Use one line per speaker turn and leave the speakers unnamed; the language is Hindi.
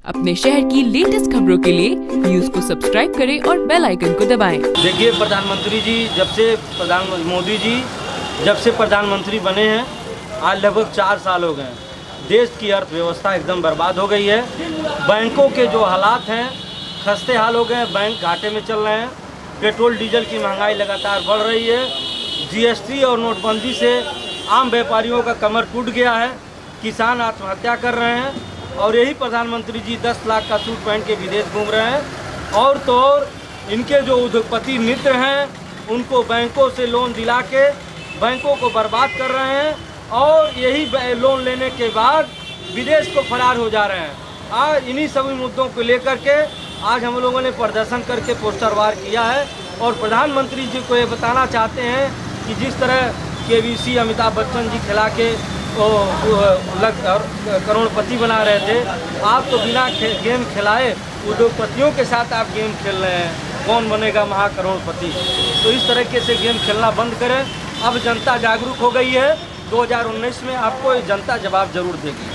अपने शहर की लेटेस्ट खबरों के लिए न्यूज को सब्सक्राइब करें और बेल आइकन को दबाएं।
देखिए, प्रधानमंत्री जी मोदी जी जब से प्रधानमंत्री बने हैं, आज लगभग 4 साल हो गए। देश की अर्थव्यवस्था एकदम बर्बाद हो गई है। बैंकों के जो हालात हैं खस्ते हाल हो गए हैं, बैंक घाटे में चल रहे हैं। पेट्रोल डीजल की महंगाई लगातार बढ़ रही है। जीएसटी और नोटबंदी से आम व्यापारियों का कमर टूट गया है। किसान आत्महत्या कर रहे हैं और यही प्रधानमंत्री जी 10 लाख का सूट पहन के विदेश घूम रहे हैं। और तो और इनके जो उद्योगपति मित्र हैं उनको बैंकों से लोन दिला के बैंकों को बर्बाद कर रहे हैं और यही लोन लेने के बाद विदेश को फरार हो जा रहे हैं। आज इन्हीं सभी मुद्दों को लेकर के आज हम लोगों ने प्रदर्शन करके पोस्टर वार किया है और प्रधानमंत्री जी को ये बताना चाहते हैं कि जिस तरह केबीसी अमिताभ बच्चन जी खिला के करोड़पति बना रहे थे, आप तो बिना गेम खिलाए उद्योगपतियों के साथ आप गेम खेल रहे हैं। कौन बनेगा महाकरोड़पति? तो इस तरीके से गेम खेलना बंद करें। अब जनता जागरूक हो गई है। 2019 में आपको जनता जवाब जरूर देगी।